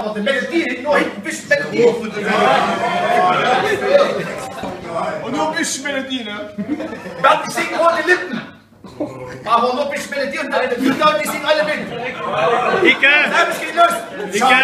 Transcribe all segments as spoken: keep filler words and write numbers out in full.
Aber die Melodie, nur hinten ein bisschen Melodie. Und nur ein bisschen Melodie, ne? Bernd, ich singe rote Lippen. Aber nur ein bisschen Melodie und die Leute, die singen alle mit. Icke! Es geht los. Icke!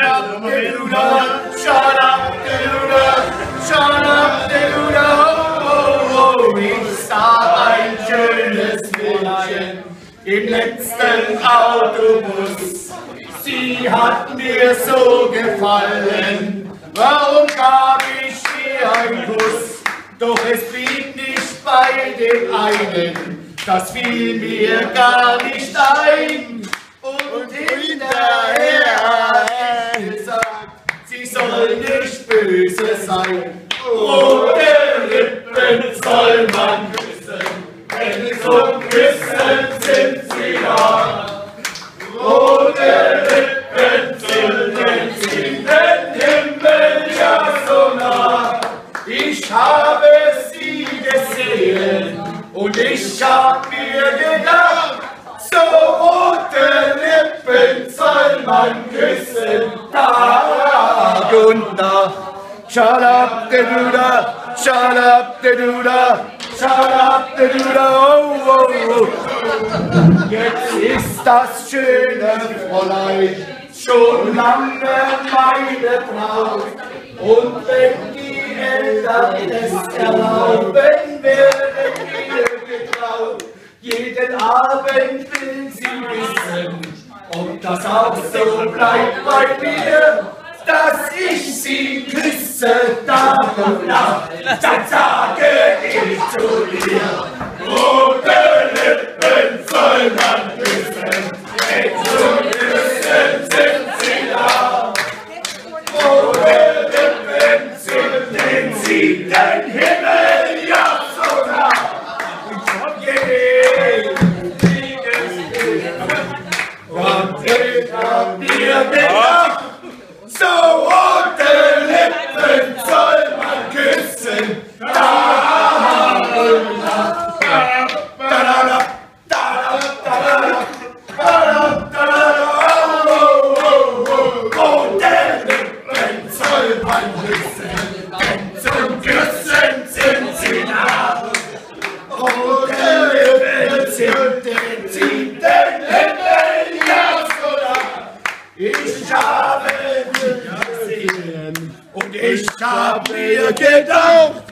Shut up, Deluda, shut up, Deluda, oh, oh, oh. Ich sah ein schönes Mädchen im letzten Autobus. Sie hat mir so gefallen, warum gab ich ihr einen Kuss? Doch es blieb nicht bei dem einen, das fiel mir gar nicht ein. Und hinterher hätte gesagt, sie soll nicht böse sein. Rote Lippen soll man küssen, denn zum Küssen sind sie da. Rote Lippen sind sie den Himmel ja so nah. Ich habe sie gesehen und ich hab mir gedacht, so rote Lippen soll man küssen, Tag und Nacht. Shut up, the Duda, shut up, the Duda, shut up, the Duda, oh, oh, oh. Jetzt ist das schöne Fräulein schon lange meine Braut. Und wenn die Eltern es erlauben, werden wir getraut. Jeden Abend will sie wissen, ob das auch so bleibt bei mir, dass ich sie küsse Tag und Nacht. Dann sage ich zu ihr, rote Lippen soll man küssen, denn zum Küssen sind sie da. Rote Lippen sind sie den Himmel ja so nah. Und ich hab dir gedacht, so rote Lippen soll man küssen, da und da, da da da, da da da, da da, oh, oh, oh, rote Lippen soll man küssen, denn zum Küssen sind sie nah. Rote Lippen sind sie den Himmel ja so nah. Ich habe dich gesehen und ich hab mir gedacht,